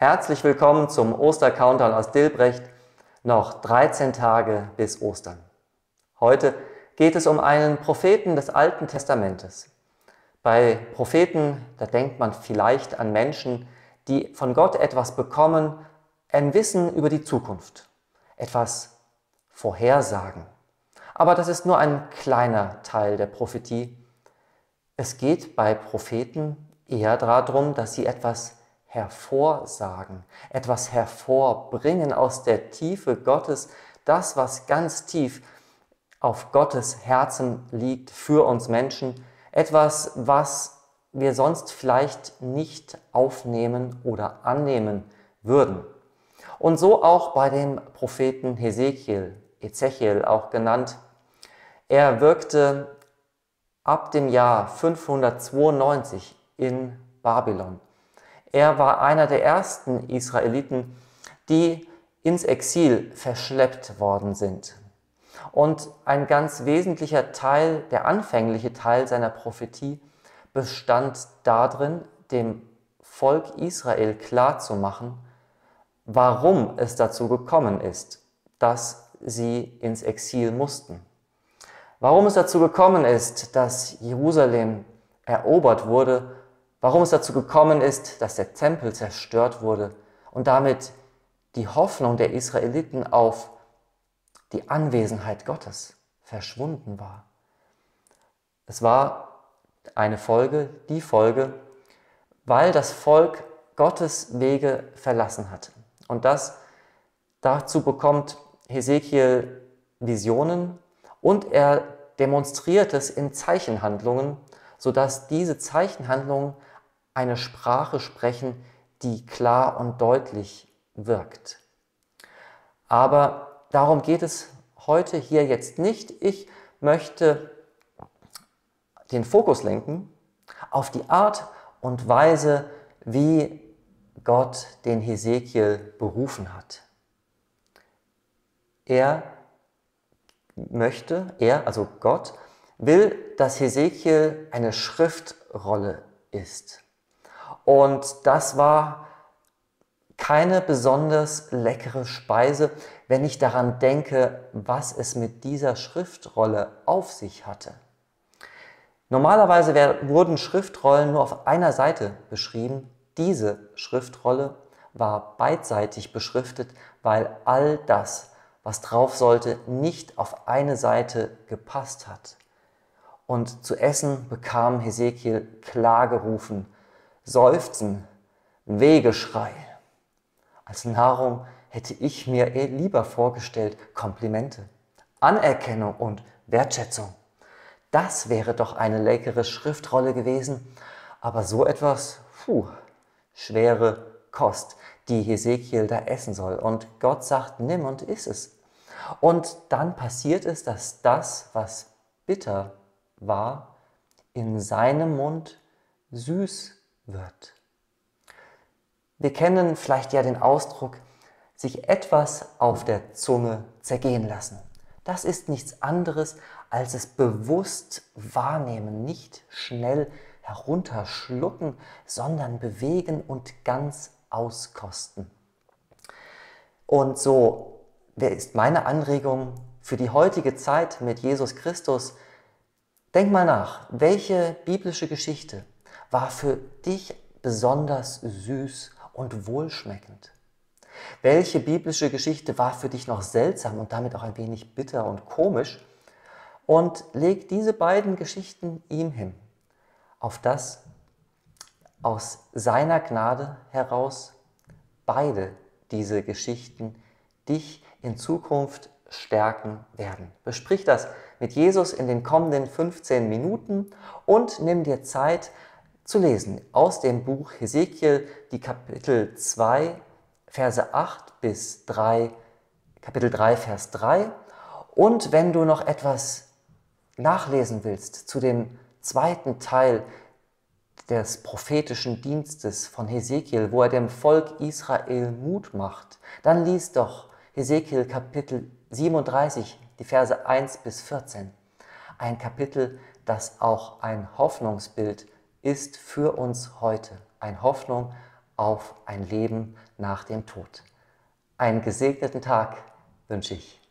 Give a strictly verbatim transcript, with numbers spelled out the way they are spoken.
Herzlich willkommen zum Oster-Countdown aus Dilbrecht. Noch dreizehn Tage bis Ostern. Heute geht es um einen Propheten des Alten Testamentes. Bei Propheten, da denkt man vielleicht an Menschen, die von Gott etwas bekommen, ein Wissen über die Zukunft, etwas vorhersagen. Aber das ist nur ein kleiner Teil der Prophetie. Es geht bei Propheten eher darum, dass sie etwas hervorsagen, etwas hervorbringen aus der Tiefe Gottes, das, was ganz tief auf Gottes Herzen liegt für uns Menschen, etwas, was wir sonst vielleicht nicht aufnehmen oder annehmen würden. Und so auch bei dem Propheten Hesekiel, Ezechiel auch genannt. Er wirkte ab dem Jahr fünfhundertzweiundneunzig in Babylon. Er war einer der ersten Israeliten, die ins Exil verschleppt worden sind. Und ein ganz wesentlicher Teil, der anfängliche Teil seiner Prophetie, bestand darin, dem Volk Israel klarzumachen, warum es dazu gekommen ist, dass sie ins Exil mussten. Warum es dazu gekommen ist, dass Jerusalem erobert wurde, warum es dazu gekommen ist, dass der Tempel zerstört wurde und damit die Hoffnung der Israeliten auf die Anwesenheit Gottes verschwunden war. Es war eine Folge, die Folge, weil das Volk Gottes Wege verlassen hatte. Und das, dazu bekommt Hesekiel Visionen und er demonstriert es in Zeichenhandlungen, sodass diese Zeichenhandlungen eine Sprache sprechen, die klar und deutlich wirkt. Aber darum geht es heute hier jetzt nicht. Ich möchte den Fokus lenken auf die Art und Weise, wie Gott den Hesekiel berufen hat. Er möchte, er, also Gott, will, dass Hesekiel eine Schriftrolle ist. Und das war keine besonders leckere Speise, wenn ich daran denke, was es mit dieser Schriftrolle auf sich hatte. Normalerweise wurden Schriftrollen nur auf einer Seite beschrieben. Diese Schriftrolle war beidseitig beschriftet, weil all das, was drauf sollte, nicht auf eine Seite gepasst hat. Und zu essen bekam Hesekiel Klagerufen, Seufzen, Wehgeschrei. Als Nahrung hätte ich mir eher lieber vorgestellt Komplimente, Anerkennung und Wertschätzung. Das wäre doch eine leckere Schriftrolle gewesen, aber so etwas, puh, schwere Kost, die Hesekiel da essen soll. Und Gott sagt, nimm und iss es. Und dann passiert es, dass das, was bitter war, in seinem Mund süß wird. Wir kennen vielleicht ja den Ausdruck, sich etwas auf der Zunge zergehen lassen. Das ist nichts anderes, als es bewusst wahrnehmen, nicht schnell herunterschlucken, sondern bewegen und ganz auskosten. Und so ist meine Anregung für die heutige Zeit mit Jesus Christus. Denk mal nach, welche biblische Geschichte war für dich besonders süß und wohlschmeckend? Welche biblische Geschichte war für dich noch seltsam und damit auch ein wenig bitter und komisch? Und leg diese beiden Geschichten ihm hin, auf das aus seiner Gnade heraus beide diese Geschichten dich in Zukunft stärken werden. Besprich das mit Jesus in den kommenden fünfzehn Minuten und nimm dir Zeit zu lesen aus dem Buch Hesekiel, die Kapitel zwei, Verse acht bis drei, Kapitel drei, Vers drei. Und wenn du noch etwas nachlesen willst zu dem zweiten Teil des prophetischen Dienstes von Hesekiel, wo er dem Volk Israel Mut macht, dann lies doch Hesekiel Kapitel siebenunddreißig, die Verse eins bis vierzehn. Ein Kapitel, das auch ein Hoffnungsbild ist für uns heute. Eine Hoffnung auf ein Leben nach dem Tod. Einen gesegneten Tag wünsche ich.